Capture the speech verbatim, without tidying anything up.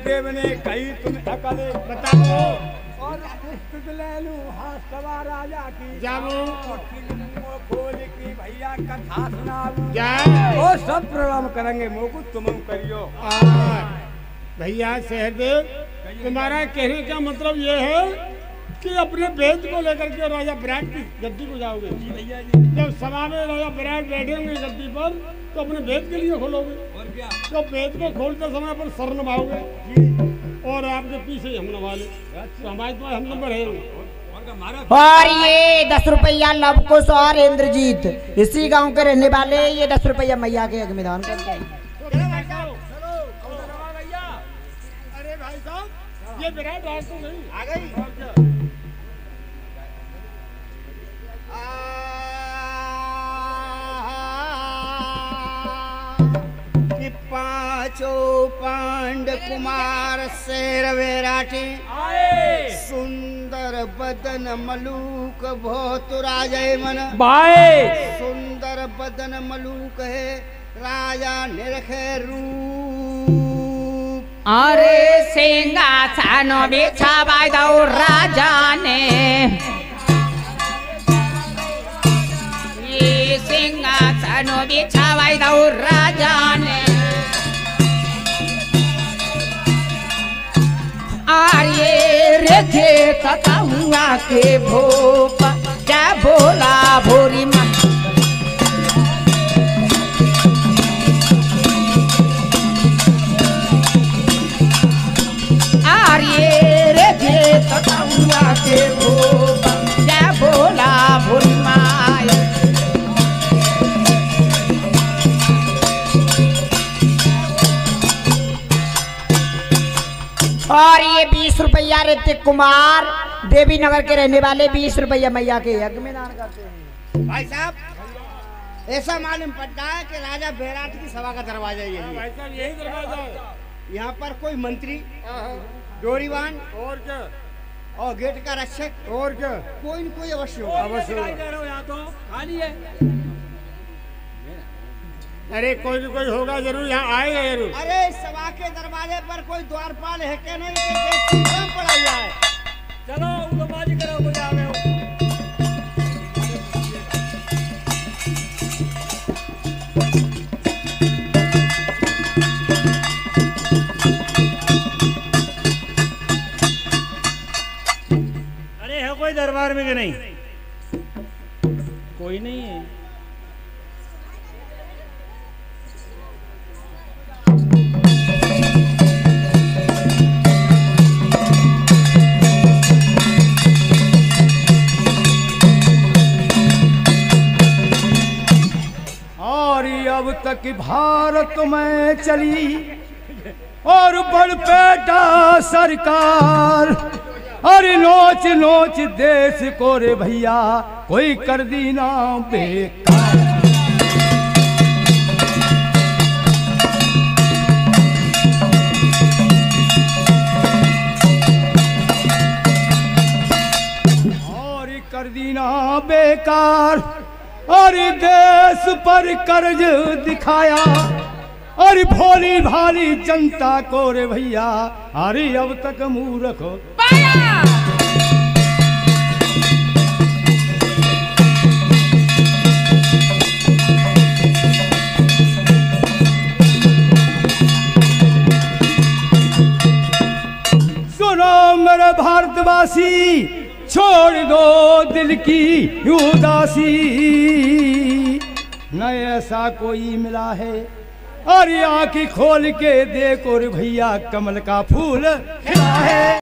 देव ने कही तुम अकल बताओ और ले लूं हाथ राजा की जाओ खोल की भैया कथा सुनाऊं जाए वो सब प्रणाम करेंगे मोकु तुम करियो। भैया सहदेव तुम्हारा कहने का मतलब ये है कि अपने वेद को लेकर के राजा विराट की गद्दी को जाओगे। जब सभा में राजा विराट बैठेंगे गद्दी पर तो अपने वेद के लिए खोलोगे और क्या तो वेद को खोलते समय पर सर नभाओगे और आपके पीछे हम नभाले तो हमारे तो हम नंबर है। और ये दस रुपया लव कुश और इंद्रजीत इसी गांव के रहने वाले ये दस रुपया मैया के अग्निदान करते हैं। अरे भाई साहब ये विराट राज तो नहीं आ गई कि पांचों पांड कुमार शेर विराटे सुंदर बदन मलूक बहुत राजय मन बाय सुंदर बदन मलूक है राजा निरखे रूप। अरे सिंहासन बिछावा दो राजा ने ये सिंहासन बिछावा दो राजा ने आर्य रेखे तथा हुआ के भोप क्या बोला भोरी माँ आर्य रेखे तथा हुआ के भोप क्या बोला भोरी माँ। और ये बीस रुपया ऋतिक कुमार देवी नगर के रहने वाले बीस रुपया मैया के यज्ञ में दान करते हैं। भाई साहब ऐसा मालूम पड़ता है कि राजा बैराट की सभा का दरवाजा यही है। भाई साहब यही दरवाजा है। यहाँ पर कोई मंत्री डोरीवान और क्या और गेट का रक्षक और क्या कोई न कोई अवश्य होगा। अवश्य होगा। यहाँ तो खाली है। अरे कोई न कोई होगा जरूर यहाँ आएगा जरूर। अरे सभा के दरवाजे पर कोई द्वारपाल है क्या नहीं कि पड़ा हुआ है। चलो उगमाजी करो मुझे आवे हो। अरे है कोई दरबार में कि नहीं? कोई नहीं है। अब तक भारत में चली और बड़पेटा सरकार अरे नोच नोच देश को रे भैया कोई कर दी ना बेकार। और कर दी ना बेकार और देश पर कर्ज दिखाया और भोली भाली जनता को रे भैया अरे अब तक मूर्ख पाया। सुनो मेरे भारतवासी छोड़ दो दिल की उदासी न ऐसा कोई मिला है और आँखें खोल के देखो रे भैया कमल का फूल खिला है।